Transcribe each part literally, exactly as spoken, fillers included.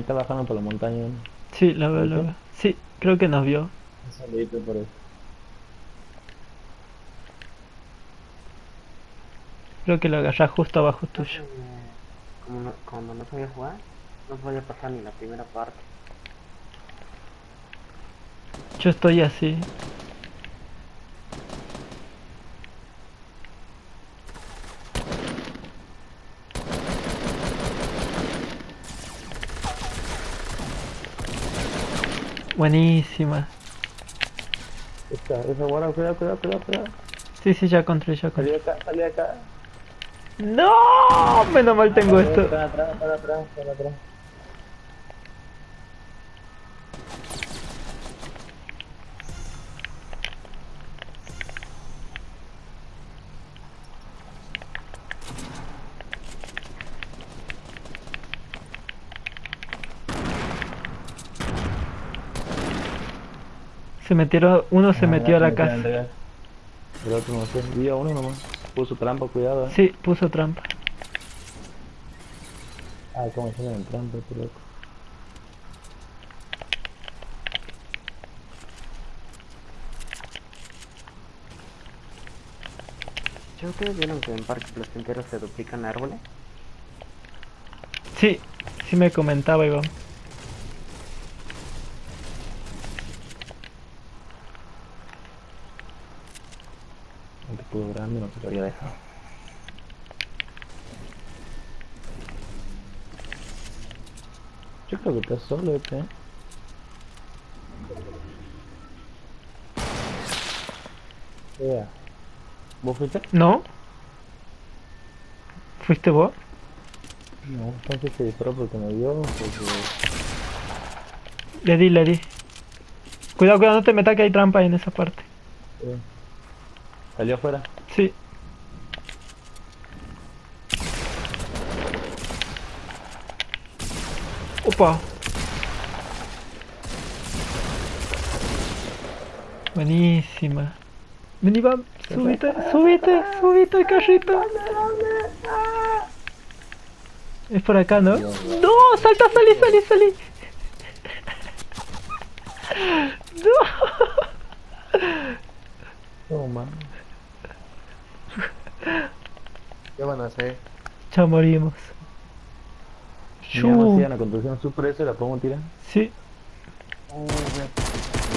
está bajando por la montaña. Sí, lo ¿Lo veo, lo viste? veo. Sí, creo que nos vio. Un saludito por eso. Creo que lo agarrás justo abajo No tuyo. sé, me- como no, cuando no sabía jugar, no podía pasar ni la primera parte. Yo estoy así. Buenísima. Esta, esa guarda, cuidado, cuidado, cuidado, cuidado. Sí, sí, ya encontré, ya Salí encontré. acá, salí acá. ¡No! Menos mal tengo Dale, esto. están atrás, están atrás, están atrás. Se metieron, uno se Ah, metió mira, a se la metieron casa. entre gas. El otro no sé. Vi a uno nomás. Puso trampa, cuidado, eh. Sí, puso trampa. Ah, cómo se llama el trampa, qué loco. ¿Ya ustedes vieron que en Parque Placentero se duplican árboles? Sí, sí me comentaba Iván. No te pudo grande, no te lo había dejado. Yo creo que estás solo, este, eh. Yeah. ¿Vos fuiste? ¿No? ¿Fuiste vos? No, entonces se disparó porque me vio, porque... Le di, le di. Cuidado, cuidado, no te metas que hay trampa en esa parte. eh, salió afuera. Sí. Opa. Buenísima. Vení, Iván, subite, subite, subite al carrito. Es por acá, ¿no? Dios, No, salta, salí, salí, salí. No. no, man. ¿Qué van a hacer? Ya morimos. Mi mamá Chu. hacía la construcción super eso, la podemos tirar. Sí. Oh, ve.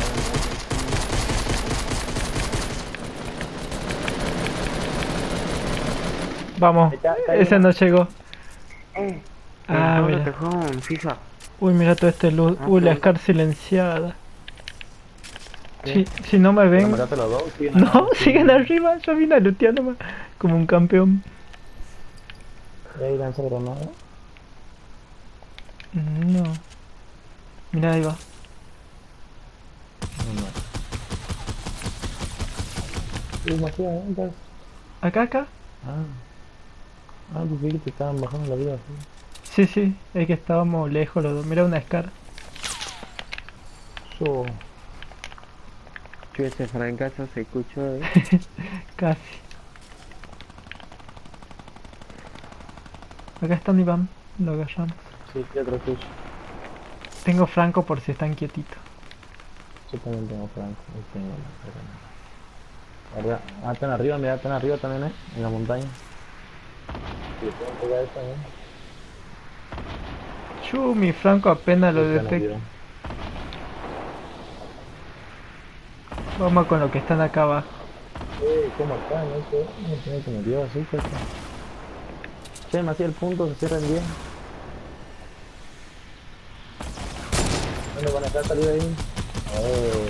Vamos. Ahí está, está ahí, Ese ¿no? no llegó. ¡Eh! Ah, El doble mira. tejón, fija. Uy, mira todo este luz. Ah, Uy, la pero- Scar silenciada. Sí. Si, si no me ¿Pero ven. mataste a los dos? Siguen No, abajo, siguen arriba. Yo vine a lootear nomás. Como un campeón. Y ahí lanza granada. No. Mira, ahí va. No, no. Uy, Macías, ¿eh? Entonces... Acá, acá. Ah. Ah, pues vi que te estaban bajando la vida, Sí, sí. sí. Es que estábamos lejos los dos. Mira una Scar. Yo... Yo ese francazo se escuchó, ¿eh? Casi. Acá está mi Iván. Lo agarramos. Sí, ¿qué otro tuyo? Tengo Franco por si están quietitos. Yo también tengo Franco. Ahí tengo la Arriba. Ah, están arriba, mira, están arriba también, ¿eh? En la montaña. Sí, pueden pegar esta, ¿eh? Chu, mi Franco apenas lo Sí, están detecta. arriba. Vamos con lo que están acá abajo. Eh, ¿cómo acá? No sé, no sé que me dio así, pues. Che, me hacía el punto, se cierra en diez. ¿Dónde van a estar salir ahí? Oh.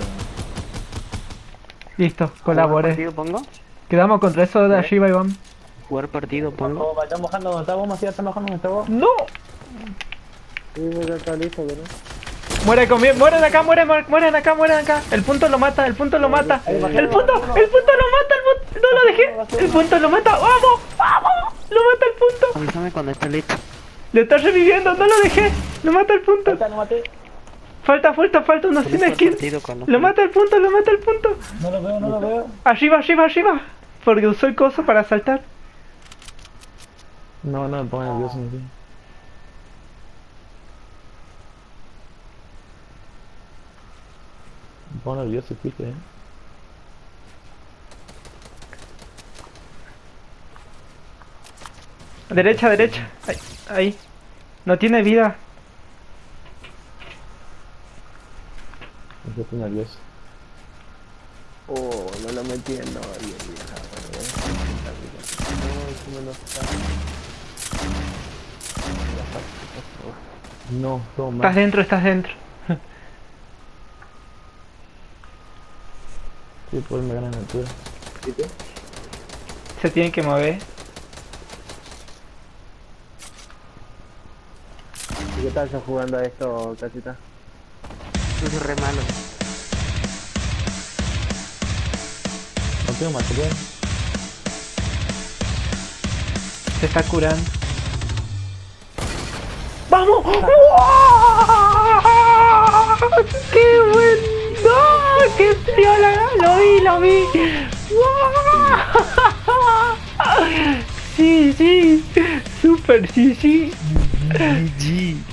Listo, ¿Jugar colaboré. partido pongo? Quedamos contra eso de ¿Eh? arriba, Iván. ¿Jugar partido pongo? Bajo, vayan bajando donde está vos, Macías, están bajando donde está vos. ¡No! Sí, pues ya está listo, ¿verdad? Muere conmigo, mueren acá, mueren, mueren acá, mueren acá. El punto lo mata, el punto lo mata. Ahí El bajé, punto, bajé, el uno. punto lo mata, el punto. No lo dejé. El punto lo mata. ¡Vamos! ¡Vamos! Lo mata el punto. Avísame cuando esté listo. Lo está reviviendo, no lo dejé. Lo mata el punto. Ahorita lo maté. Falta, falta, falta uno Con sin este skin. partido cuando Lo esté mata el punto, lo mata el punto. No lo veo, no lo veo. Arriba, arriba, arriba. Porque usó el coso para saltar. No, no me pongo nervioso, ni Un poco nervioso, fuiste, eh. Derecha, derecha. Ahí, ahí. No tiene vida. Yo estoy nervioso. Oh, no lo metí en no, bien, vieja. No, ¿cómo no está? No, todo Estás mal. dentro, estás dentro. Sí, por él me gana en altura. ¿Viste? Se tiene que mover. ¿Y qué tal estás jugando a esto, Casita? Yo soy re malo. No tengo material. Se está curando. ¡Vamos! ¡Qué bueno! ¡Qué piola! Lo vi, lo vi. Sí, sí. Super, sí, sí.